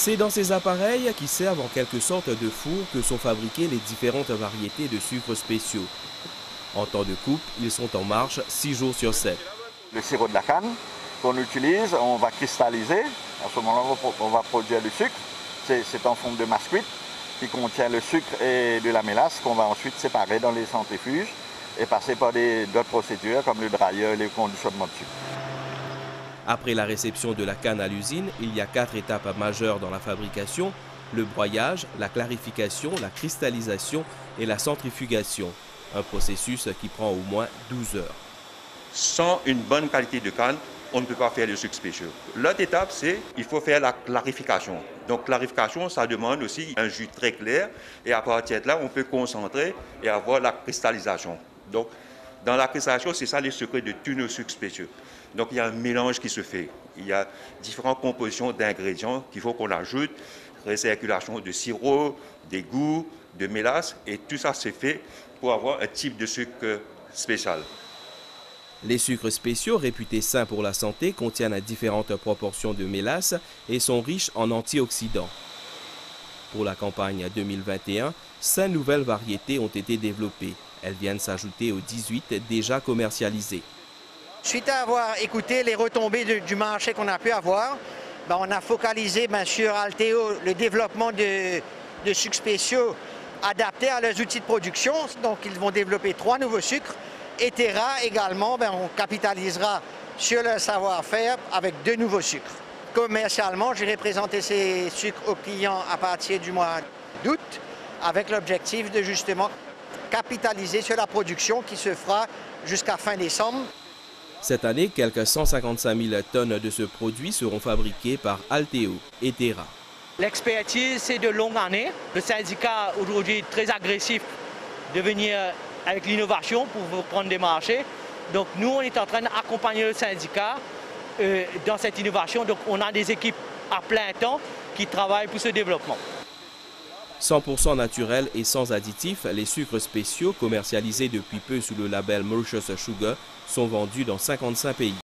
C'est dans ces appareils qui servent en quelque sorte de four que sont fabriquées les différentes variétés de sucres spéciaux. En temps de coupe, ils sont en marche 6 jours sur 7. Le sirop de la canne qu'on utilise, on va cristalliser. À ce moment-là, on va produire du sucre. C'est en forme de masse cuite qui contient le sucre et de la mélasse qu'on va ensuite séparer dans les centrifuges et passer par d'autres procédures comme le dryer et le conditionnement de sucre. Après la réception de la canne à l'usine, il y a 4 étapes majeures dans la fabrication: le broyage, la clarification, la cristallisation et la centrifugation. Un processus qui prend au moins 12 heures. Sans une bonne qualité de canne, on ne peut pas faire de sucre spéciaux. L'autre étape, c'est qu'il faut faire la clarification. Donc clarification, ça demande aussi un jus très clair et à partir de là, on peut concentrer et avoir la cristallisation. Donc dans la cristallisation, c'est ça les secrets de tous nos sucres spéciaux. Donc il y a un mélange qui se fait. Il y a différentes compositions d'ingrédients qu'il faut qu'on ajoute, recirculation de sirop, d'égout, de mélasse, et tout ça se fait pour avoir un type de sucre spécial. Les sucres spéciaux, réputés sains pour la santé, contiennent différentes proportions de mélasse et sont riches en antioxydants. Pour la campagne 2021, 5 nouvelles variétés ont été développées. Elles viennent s'ajouter aux 18 déjà commercialisées. Suite à avoir écouté les retombées du marché qu'on a pu avoir, on a focalisé sur Alteo le développement de sucres spéciaux adaptés à leurs outils de production. Donc ils vont développer 3 nouveaux sucres. Et Terra également, on capitalisera sur le savoir-faire avec 2 nouveaux sucres. Commercialement, j'irai présenter ces sucres aux clients à partir du mois d'août avec l'objectif de justement capitaliser sur la production qui se fera jusqu'à fin décembre. Cette année, quelques 155 000 tonnes de ce produit seront fabriquées par Alteo et Terra. L'expertise, c'est de longues années. Le syndicat aujourd'hui est très agressif de venir avec l'innovation pour prendre des marchés. Donc nous, on est en train d'accompagner le syndicat dans cette innovation. Donc on a des équipes à plein temps qui travaillent pour ce développement. 100% naturel et sans additifs, les sucres spéciaux commercialisés depuis peu sous le label Mauritius Sugar sont vendus dans 55 pays.